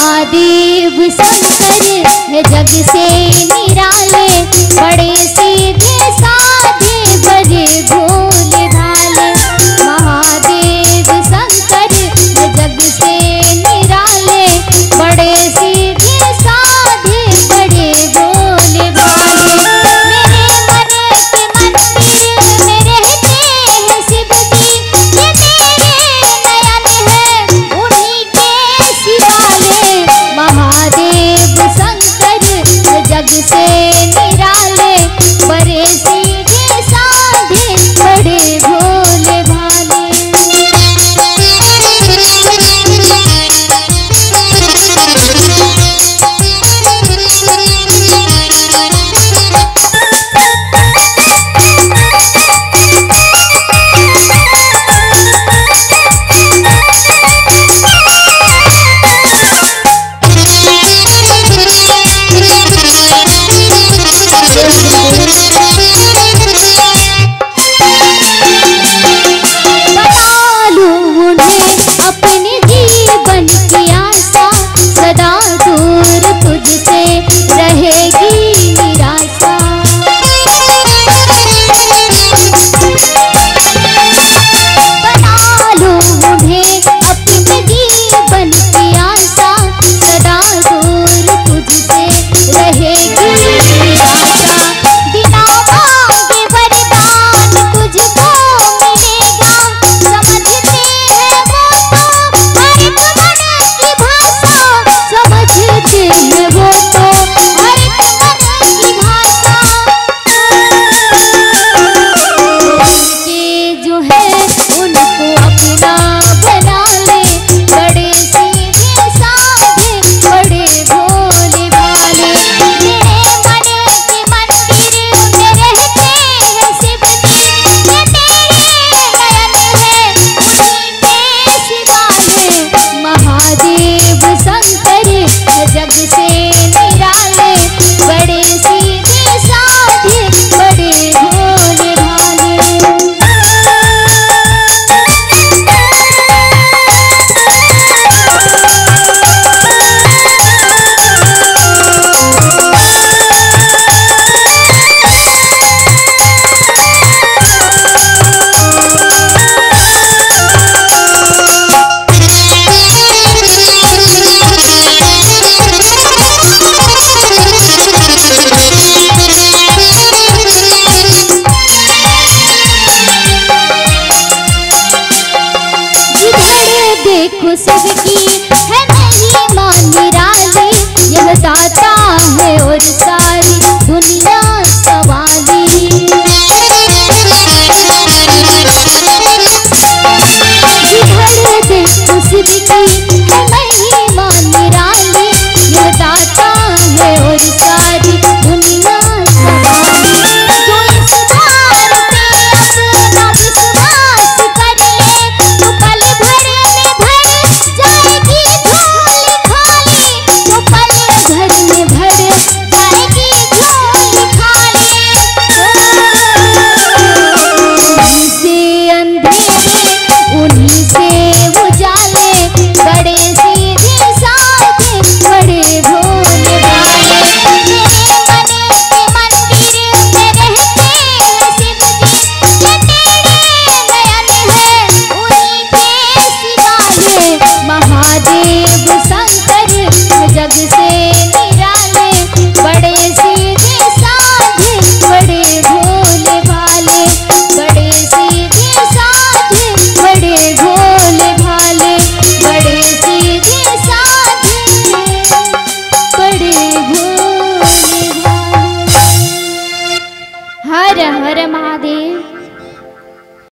महादेव शंकर है जग से निराले, बड़े सीधे साधे बड़े भोले भाले। महादेव शंकर है जग से निराले, बड़े सीधे साधे बड़े भोले भाले। मेरे मन के मंदिर में रहते हैं शिव जी, ये मेरे नयन है उन्हीं के शिवाले। महादेव शंकर है जग से निराले, बड़े सीधे साधे बड़े भोले भाले। बना लूं उन्हें अपने जीवन की आशा, सदा दूर तुझसे रहेगी निराशा। बना लूं उन्हें अपने जीवन की आशा, सदा दूर तुझसे रहेगी निराशा। बिना मांगे वरदान तुझको मिलेगा, समझते हैं वो तो हर एक मन की भाषा। समझते हैं वो तो हर एक मन की भाषा। उनके जो है उनको अपना बना ले, बड़े सीधे साधे बड़े भोले भाले। मेरे मन के मंदिर में रहते हैं शिव जी, ये मेरे नयन है उन्हीं के शिवाले। महादेव शंकर है जग से निराले, बड़े सीधे साधे बड़े भोले भाले। जिधर देखो सबकी है महिमा निराली, यह दाता